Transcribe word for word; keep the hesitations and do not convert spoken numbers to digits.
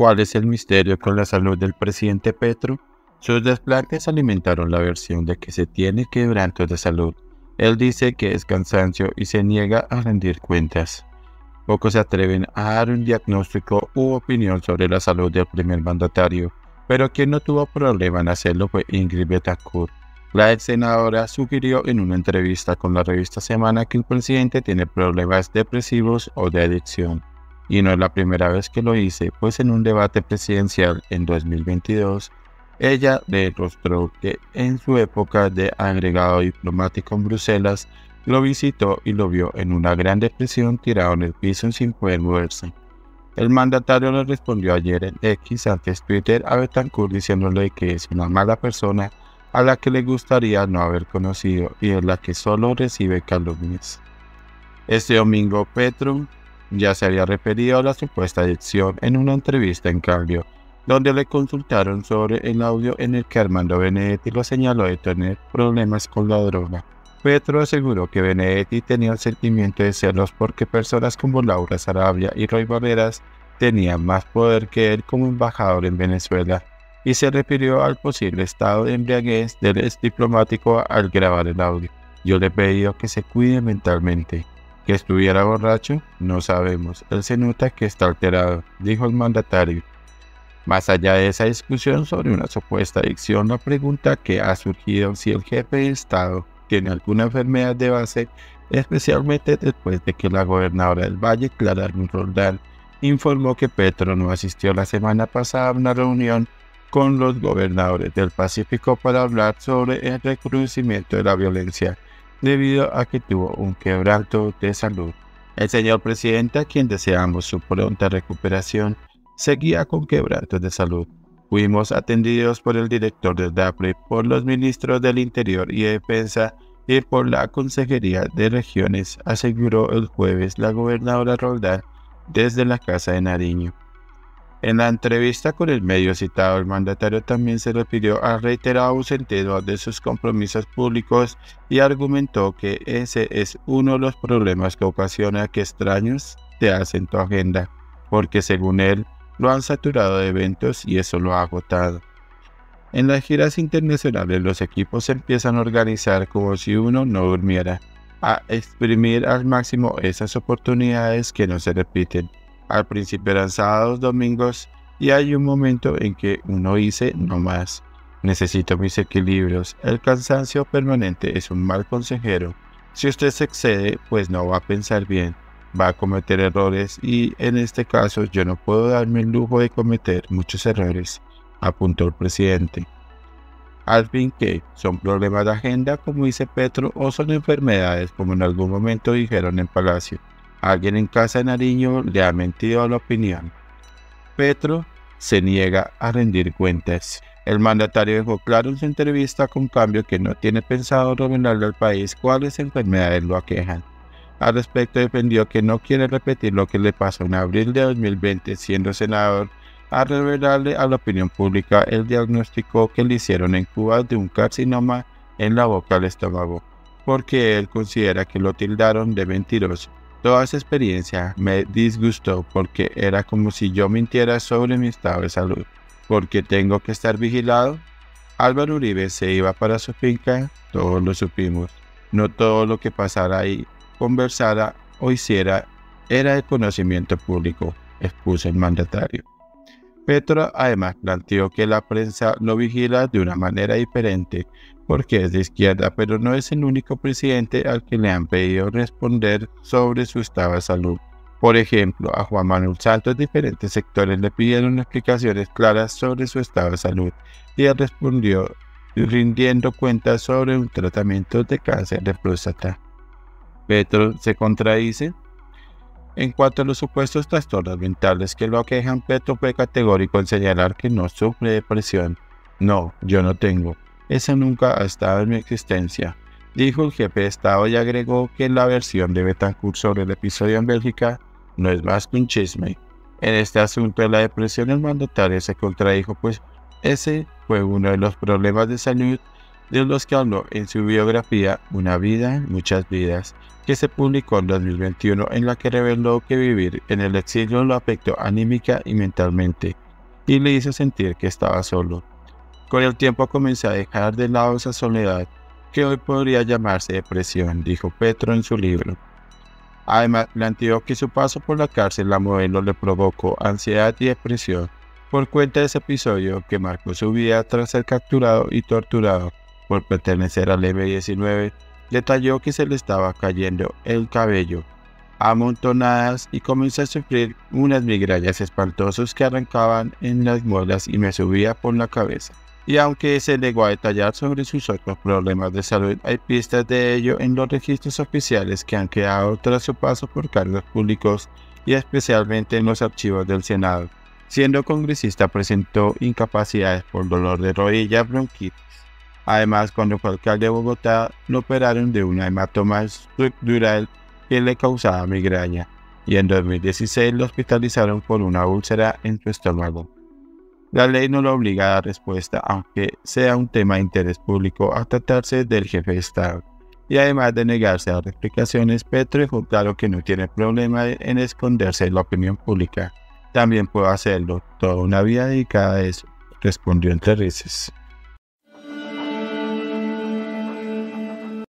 ¿Cuál es el misterio con la salud del presidente Petro? Sus desplantes alimentaron la versión de que se tiene quebrantos de salud. Él dice que es cansancio y se niega a rendir cuentas. Pocos se atreven a dar un diagnóstico u opinión sobre la salud del primer mandatario, pero quien no tuvo problema en hacerlo fue Ingrid Betancourt. La ex senadora sugirió en una entrevista con la revista Semana que el presidente tiene problemas depresivos o de adicción. Y no es la primera vez que lo hice, pues en un debate presidencial en dos mil veintidós, ella demostró que en su época de agregado diplomático en Bruselas, lo visitó y lo vio en una gran depresión tirado en el piso sin poder moverse. El mandatario le respondió ayer en X, antes Twitter, a Betancourt diciéndole que es una mala persona a la que le gustaría no haber conocido y en la que solo recibe calumnias. Este domingo Petro ya se había referido a la supuesta adicción en una entrevista en cambio, donde le consultaron sobre el audio en el que Armando Benedetti lo señaló de tener problemas con la droga. Petro aseguró que Benedetti tenía el sentimiento de celos porque personas como Laura Sarabia y Roy Barreras tenían más poder que él como embajador en Venezuela, y se refirió al posible estado de embriaguez del ex diplomático al grabar el audio. Yo le he pedido que se cuide mentalmente. ¿Que estuviera borracho? No sabemos. Él se nota que está alterado, dijo el mandatario. Más allá de esa discusión sobre una supuesta adicción, la pregunta que ha surgido si el jefe de Estado tiene alguna enfermedad de base, especialmente después de que la gobernadora del Valle, Clara Roldán, informó que Petro no asistió la semana pasada a una reunión con los gobernadores del Pacífico para hablar sobre el recrudecimiento de la violencia, debido a que tuvo un quebranto de salud. El señor presidente, a quien deseamos su pronta recuperación, seguía con quebrantos de salud. Fuimos atendidos por el director del DAPRE, por los ministros del Interior y Defensa y por la Consejería de Regiones, aseguró el jueves la gobernadora Roldán desde la Casa de Nariño. En la entrevista con el medio citado, el mandatario también se refirió al reiterado ausentismo de sus compromisos públicos y argumentó que ese es uno de los problemas que ocasiona que extraños te hacen tu agenda, porque según él, lo han saturado de eventos y eso lo ha agotado. En las giras internacionales los equipos se empiezan a organizar como si uno no durmiera, a exprimir al máximo esas oportunidades que no se repiten. Al principio eran sábados, domingos, y hay un momento en que uno dice no más. Necesito mis equilibrios. El cansancio permanente es un mal consejero. Si usted se excede, pues no va a pensar bien, va a cometer errores y en este caso yo no puedo darme el lujo de cometer muchos errores, apuntó el presidente. Al fin, ¿qué? ¿Son problemas de agenda, como dice Petro, o son enfermedades, como en algún momento dijeron en Palacio? Alguien en Casa de Nariño le ha mentido a la opinión. Petro se niega a rendir cuentas. El mandatario dejó claro en su entrevista con Cambio que no tiene pensado revelarle al país cuáles enfermedades lo aquejan. Al respecto defendió que no quiere repetir lo que le pasó en abril de dos mil veinte siendo senador, a revelarle a la opinión pública el diagnóstico que le hicieron en Cuba de un carcinoma en la boca del estómago, porque él considera que lo tildaron de mentiroso. Toda esa experiencia me disgustó porque era como si yo mintiera sobre mi estado de salud, porque tengo que estar vigilado. Álvaro Uribe se iba para su finca, todos lo supimos. No todo lo que pasara ahí, conversara o hiciera era de conocimiento público, expuso el mandatario. Petro además planteó que la prensa lo vigila de una manera diferente porque es de izquierda, pero no es el único presidente al que le han pedido responder sobre su estado de salud. Por ejemplo, a Juan Manuel Santos diferentes sectores le pidieron explicaciones claras sobre su estado de salud y él respondió rindiendo cuentas sobre un tratamiento de cáncer de próstata. Petro se contradice. En cuanto a los supuestos trastornos mentales que lo aquejan, Petro fue categórico en señalar que no sufre depresión. No, yo no tengo. Eso nunca ha estado en mi existencia, dijo el jefe de Estado y agregó que la versión de Betancourt sobre el episodio en Bélgica no es más que un chisme. En este asunto de la depresión el mandatario se contradijo, pues ese fue uno de los problemas de salud de los que habló en su biografía Una vida, muchas vidas, que se publicó en dos mil veintiuno, en la que reveló que vivir en el exilio lo afectó anímica y mentalmente, y le hizo sentir que estaba solo. Con el tiempo comencé a dejar de lado esa soledad, que hoy podría llamarse depresión, dijo Petro en su libro. Además, planteó que su paso por la cárcel la modelo le provocó ansiedad y depresión por cuenta de ese episodio que marcó su vida tras ser capturado y torturado por pertenecer al eme diecinueve. Detalló que se le estaba cayendo el cabello a montonadas y comencé a sufrir unas migrañas espantosas que arrancaban en las muelas y me subía por la cabeza. Y aunque se negó a detallar sobre sus otros problemas de salud, hay pistas de ello en los registros oficiales que han quedado tras su paso por cargos públicos y especialmente en los archivos del Senado. Siendo congresista presentó incapacidades por dolor de rodilla, bronquitis. Además, cuando fue alcalde de Bogotá, lo operaron de una hematoma estructural que le causaba migraña, y en dos mil dieciséis lo hospitalizaron por una úlcera en su estómago. La ley no lo obliga a dar respuesta, aunque sea un tema de interés público a tratarse del jefe de Estado. Y además de negarse a dar explicaciones, Petro dejó claro que no tiene problema en esconderse de la opinión pública. También puedo hacerlo, toda una vida dedicada a eso, respondió entre risas.